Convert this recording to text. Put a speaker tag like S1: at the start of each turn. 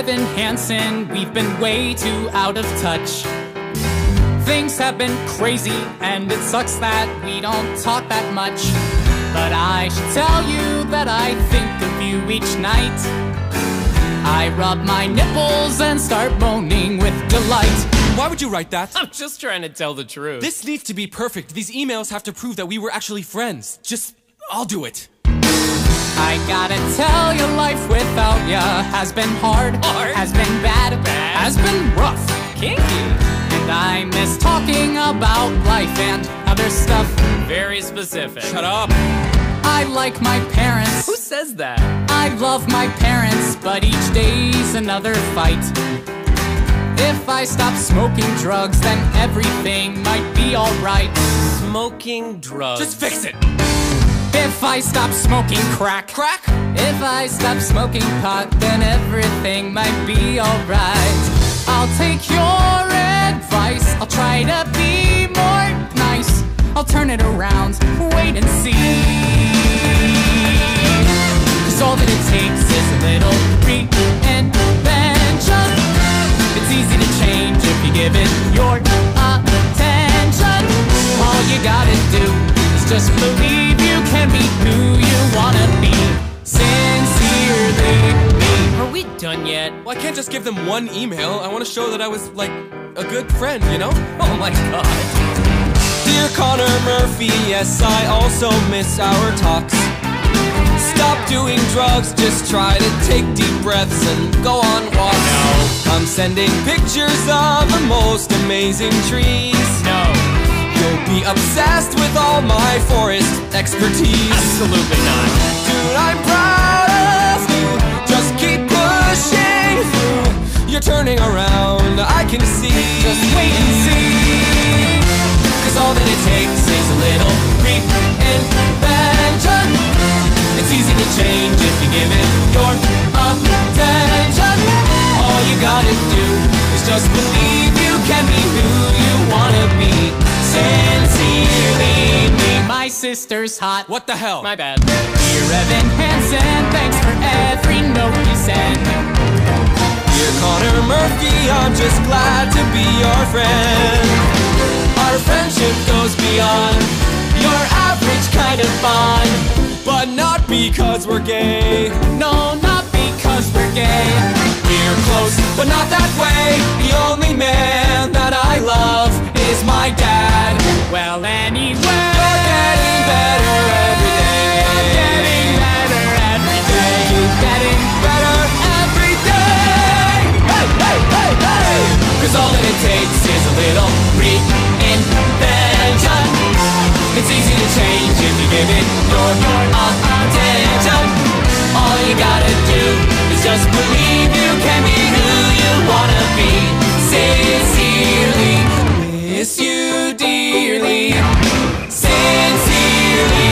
S1: Evan Hansen, we've been way too out of touch. Things have been crazy, and it sucks that we don't talk that much. But I should tell you that I think of you each night. I rub my nipples and start moaning with delight.
S2: Why would you write that?
S3: I'm just trying to tell the truth.
S2: This needs to be perfect. These emails have to prove that we were actually friends. I'll do it.
S1: I gotta tell you, life without ya has been hard, has been bad, has been rough,
S3: kinky.
S1: And I miss talking about life and other stuff.
S3: Very specific.
S2: Shut up.
S1: I like my parents.
S3: Who says that?
S1: I love my parents, but each day's another fight. If I stop smoking drugs, then everything might be alright.
S3: Smoking drugs.
S2: Just fix it.
S1: If I stop smoking crack.
S2: Crack?
S1: If I stop smoking pot, then everything might be alright. I'll take your advice. I'll try to be more nice. I'll turn it around, wait and see. 'Cause all that it takes is a little reinvention. It's easy to change if you give it your attention. All you gotta do is just believe you can be who you wanna be. Sincerely me.
S3: Are we done yet?
S2: Well, I can't just give them one email. I want to show that I was, like, a good friend, you know?
S3: Oh my god.
S2: Dear Connor Murphy, yes, I also miss our talks. Stop doing drugs, just try to take deep breaths and go on walks.
S3: No.
S2: I'm sending pictures of the most amazing trees.
S3: No.
S2: You'll be obsessed with all my forest expertise.
S3: Absolutely not.
S2: Dude, I'm proud of you. Just keep pushing through. You're turning around, I can see.
S1: Just wait and see.
S2: 'Cause all that it takes is a little reinvention. It's easy to change if you give it your attention. All you gotta do is just believe you can be who you wanna be. Sincerely me.
S1: My sister's hot.
S2: What the hell?
S3: My bad.
S1: Dear Evan Hansen, thanks for every note you send.
S2: Dear Connor Murphy, I'm just glad to be your friend. Our friendship goes beyond your average kind of fun. But not because we're gay.
S1: No, not because we're gay.
S2: We're close, but not that way. The only man that I love is my dad.
S1: Well, anyway,
S2: You're getting better every day.
S1: I'm getting better every day.
S2: You're getting better every day. Hey, hey, hey, hey! 'Cause all that it takes is a little reinvention. It's easy to change if you give it your